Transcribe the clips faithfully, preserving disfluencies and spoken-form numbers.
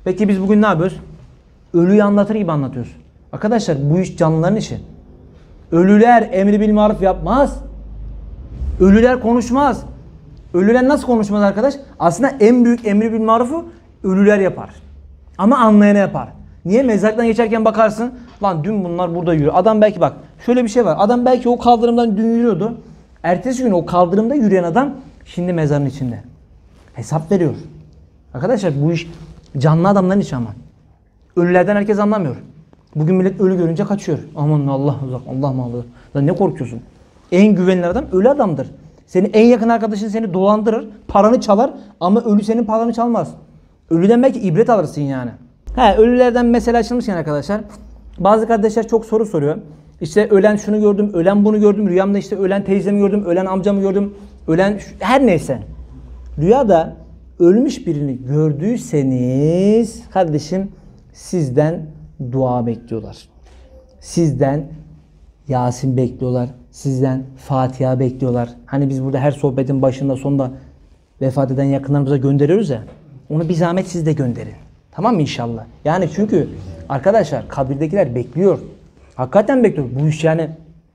Peki biz bugün ne yapıyoruz? Ölüyü anlatır gibi anlatıyoruz. Arkadaşlar bu iş canlıların işi. Ölüler emri bil maruf yapmaz. Ölüler konuşmaz. Ölüler nasıl konuşmaz arkadaş? Aslında en büyük emri bil marufu ölüler yapar. Ama anlayana yapar. Niye? Mezarlıktan geçerken bakarsın. Lan dün bunlar burada yürüyor. Adam belki bak şöyle bir şey var. Adam belki o kaldırımdan dün yürüyordu. Ertesi gün o kaldırımda yürüyen adam şimdi mezarın içinde. Hesap veriyor. Arkadaşlar bu iş canlı adamların işi ama. Ölülerden herkes anlamıyor. Bugün millet ölü görünce kaçıyor. Aman Allah uzak, Allah mağlup. Lan ne korkuyorsun? En güvenilir adam ölü adamdır. Senin en yakın arkadaşın seni dolandırır, paranı çalar ama ölü senin paranı çalmaz. Ölüden belki ibret alırsın yani. He, ölülerden mesele açılmışken arkadaşlar. Bazı kardeşler çok soru soruyor. İşte ölen şunu gördüm, ölen bunu gördüm. Rüyamda işte ölen teyzemi gördüm, ölen amcamı gördüm. Ölen şu, her neyse. Rüyada ölmüş birini gördüyseniz kardeşim sizden dua bekliyorlar. Sizden Yasin bekliyorlar. Sizden Fatiha bekliyorlar. Hani biz burada her sohbetin başında sonunda vefat eden yakınlarımıza gönderiyoruz ya. Onu bir zahmet siz de gönderin. Tamam mı inşallah? Yani çünkü arkadaşlar kabirdekiler bekliyor. Hakikaten bekliyor. Bu iş yani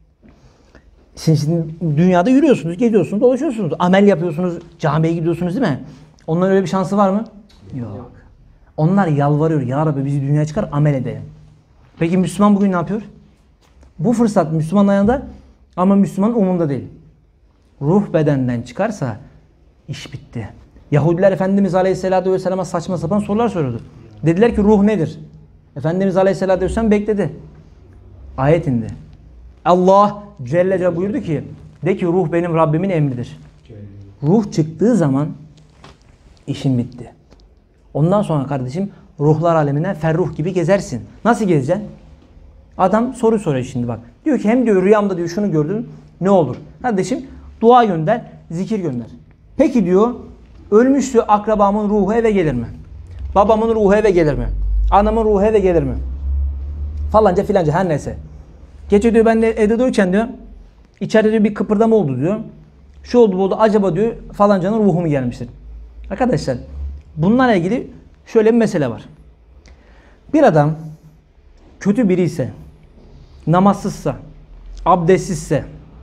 siz şimdi dünyada yürüyorsunuz, geziyorsunuz, dolaşıyorsunuz. Amel yapıyorsunuz, camiye gidiyorsunuz değil mi? Onların öyle bir şansı var mı? Yok. Onlar yalvarıyor. Ya Rabbi bizi dünyaya çıkar, amel edelim. Peki Müslüman bugün ne yapıyor? Bu fırsat Müslümanın ayağında ama Müslümanın umurunda değil. Ruh bedenden çıkarsa iş bitti. Yahudiler Efendimiz Aleyhisselatü Vesselam'a saçma sapan sorular soruyordu. Dediler ki ruh nedir? Efendimiz Aleyhisselatü Vesselam bekledi. Ayet indi. Allah Celle Celle buyurdu ki de ki ruh benim Rabbimin emridir. Ruh çıktığı zaman işin bitti. Ondan sonra kardeşim ruhlar alemine ferruh gibi gezersin. Nasıl gezeceksin? Adam soru soruyor şimdi bak. Diyor ki hem diyor rüyamda diyor şunu gördüm ne olur? Kardeşim dua gönder, zikir gönder. Peki diyor ölmüş diyor akrabamın ruhu eve gelir mi? Babamın ruhu eve gelir mi? Anamın ruhu eve gelir mi? Falanca filanca her neyse. Gece diyor ben de evde dururken diyor içeride diyor bir kıpırdama oldu diyor. Şu oldu bu oldu acaba diyor falancanın ruhu mu gelmiştir? Arkadaşlar bunlarla ilgili şöyle bir mesele var. Bir adam kötü biri ise, namazsızsa, abdestsizse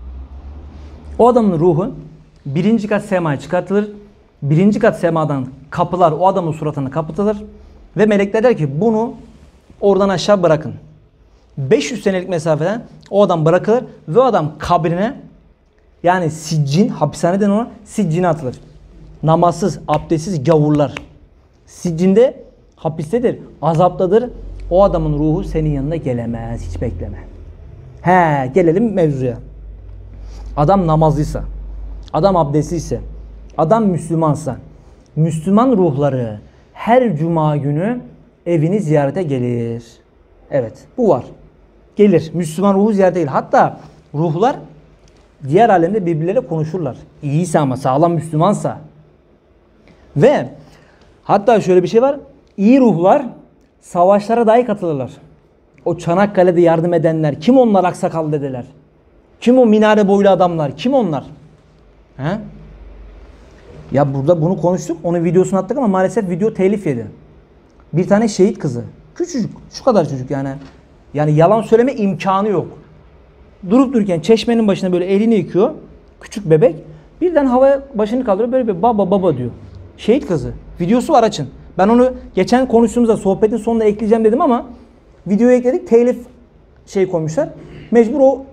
o adamın ruhu birinci kat semaya çıkartılır. Birinci kat semadan kapılar o adamın suratına kapatılır. Ve melekler der ki bunu oradan aşağı bırakın. beş yüz senelik mesafeden o adam bırakılır ve o adam kabrine yani siccin, hapishaneden ona siccine atılır. Namazsız, abdestsiz gavurlar. Siccinde hapistedir, azaptadır. O adamın ruhu senin yanına gelemez. Hiç bekleme. He, gelelim mevzuya. Adam namazlıysa, adam abdestliyse, adam Müslümansa, Müslüman ruhları her cuma günü evini ziyarete gelir. Evet, bu var. Gelir. Müslüman ruhu ziyarete gelir. Hatta ruhlar diğer alemde birbirleriyle konuşurlar. İyiyse ama sağlam Müslümansa. Ve hatta şöyle bir şey var. İyi ruhlar savaşlara dahi katılırlar. O Çanakkale'de yardım edenler, kim onlar aksakallı dedeler? Kim o minare boylu adamlar? Kim onlar? He? Ya burada bunu konuştuk, onun videosunu attık ama maalesef video telif yedi. Bir tane şehit kızı. Küçücük, şu kadar çocuk yani. Yani yalan söyleme imkanı yok. Durup dururken çeşmenin başına böyle elini yıkıyor. Küçük bebek. Birden havaya başını kaldırıyor böyle bir baba baba diyor. Şehit kızı. Videosu var açın. Ben onu geçen konuştuğumuzda sohbetin sonuna ekleyeceğim dedim ama videoya ekledik. Telif şey koymuşlar. Mecbur o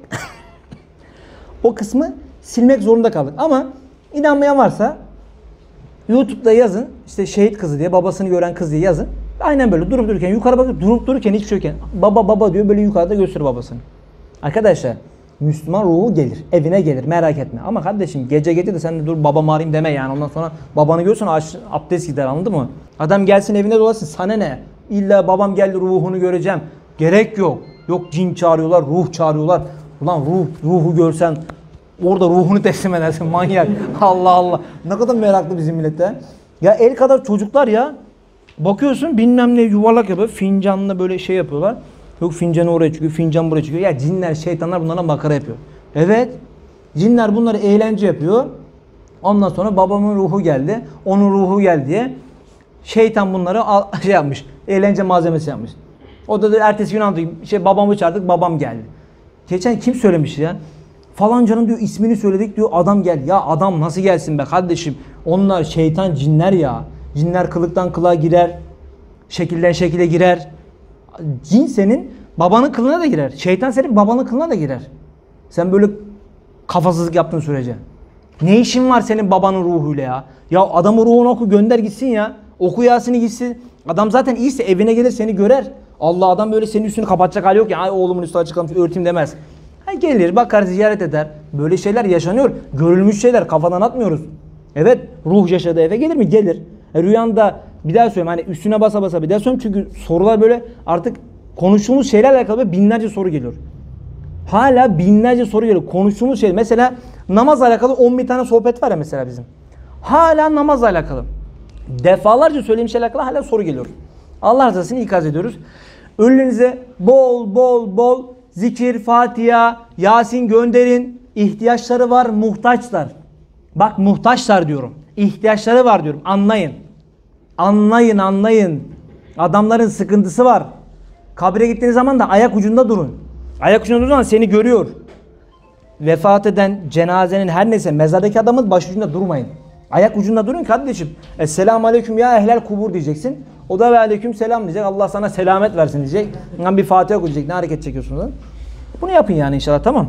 o kısmı silmek zorunda kaldık. Ama inanmayan varsa YouTube'da yazın. İşte şehit kızı diye, babasını gören kız diye yazın. Aynen böyle durup dururken yukarı bakıp durup dururken hiçbir şey yokken baba baba diyor böyle yukarıda gösteriyor babasını. Arkadaşlar Müslüman ruhu gelir. Evine gelir. Merak etme. Ama kardeşim gece gece de sen de dur babamı arayayım deme yani. Ondan sonra babanı görsen abdest gider, anladın mı? Adam gelsin evine dolaşsın. Sana ne? İlla babam geldi ruhunu göreceğim. Gerek yok. Yok cin çağırıyorlar, ruh çağırıyorlar. Ulan ruh, ruhu görsen orada ruhunu teslim edersin manyak. Allah Allah. Ne kadar meraklı bizim millete. Ya el kadar çocuklar ya. Bakıyorsun bilmem ne yuvarlak yapıyor. Fincanla böyle şey yapıyorlar. Yok fincanı oraya çıkıyor, fincan buraya çıkıyor. Ya cinler, şeytanlar bunlara makara yapıyor. Evet. Cinler bunları eğlence yapıyor. Ondan sonra babamın ruhu geldi, onun ruhu geldi diye Şeytan bunları al, şey yapmış. Eğlence malzemesi yapmış. O da, da ertesi gün anlatıyor. Şey, babamı çağırdık, babam geldi. Geçen kim söylemiş ya? Falancanın diyor ismini söyledik diyor, adam gel. Ya adam nasıl gelsin be kardeşim? Onlar şeytan, cinler ya. Cinler kılıktan kılığa girer. Şekilden şekile girer. Cin senin babanın kılına da girer. Şeytan senin babanın kılına da girer. Sen böyle kafasızlık yaptığın sürece. Ne işin var senin babanın ruhuyla ya? Ya adamın ruhunu oku, gönder gitsin ya. Oku Yasin'i gitsin. Adam zaten iyiyse evine gelir seni görer. Allah, adam böyle senin üstünü kapatacak hali yok ya. Ay oğlumun üstü açık kalmış örteyim demez. Ha, gelir bakar, ziyaret eder. Böyle şeyler yaşanıyor. Görülmüş şeyler, kafadan atmıyoruz. Evet, ruh yaşadığı eve gelir mi? Gelir. E, rüyanda bir daha söyleyeyim, hani üstüne basa basa bir daha söyleyeyim, çünkü sorular böyle artık konuştuğumuz şeylerle alakalı binlerce soru geliyor. Hala binlerce soru geliyor. Konuştuğumuz şey mesela namazla alakalı on bin tane sohbet var ya mesela bizim. Hala namazla alakalı. Defalarca söylediğim şeyle alakalı hala soru geliyor. Allah razı olsun, ikaz ediyoruz. Ölülerinize bol bol bol zikir, Fatiha, Yasin gönderin. İhtiyaçları var, muhtaçlar. Bak, muhtaçlar diyorum. İhtiyaçları var diyorum. Anlayın. Anlayın, anlayın. Adamların sıkıntısı var. Kabre gittiğiniz zaman da ayak ucunda durun. Ayak ucunda durun, seni görüyor. Vefat eden cenazenin her neyse mezardaki adamın baş ucunda durmayın. Ayak ucunda durun kardeşim. Esselamu aleyküm ya ehlel kubur diyeceksin. O da ve aleyküm selam diyecek. Allah sana selamet versin diyecek. Yani bir Fatiha okuyacak. Ne hareket çekiyorsunuz? Bunu yapın yani inşallah, tamam.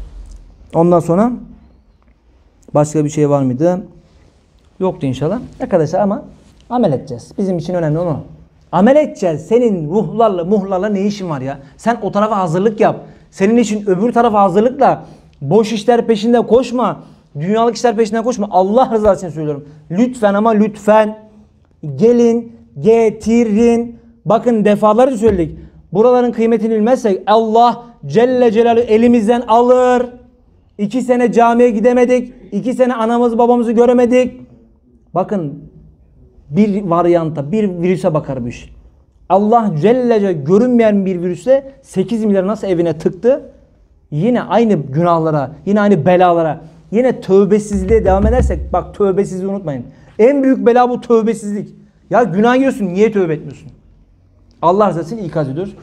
Ondan sonra başka bir şey var mıydı? Yoktu inşallah. Arkadaşlar ama amel edeceğiz. Bizim için önemli onu. Amel edeceğiz. Senin ruhlarla, muhlarla ne işin var ya? Sen o tarafa hazırlık yap. Senin için öbür tarafa hazırlıkla boş işler peşinde koşma. Dünyalık işler peşinden koşma. Allah rızası için söylüyorum. Lütfen ama lütfen gelin, getirin. Bakın defalarca söyledik. Buraların kıymetini bilmezsek Allah Celle Celaluhu elimizden alır. İki sene camiye gidemedik. İki sene anamızı babamızı göremedik. Bakın bir varyanta, bir virüse bakar bu iş. Allah Celle Celaluhu görünmeyen bir virüsle sekiz milyar nasıl evine tıktı? Yine aynı günahlara, yine aynı belalara, yine tövbesizliğe devam edersek, bak tövbesizliği unutmayın. En büyük bela bu tövbesizlik. Ya günah yiyorsun, niye tövbe etmiyorsun? Allah razı olsun, ikaz ediyoruz.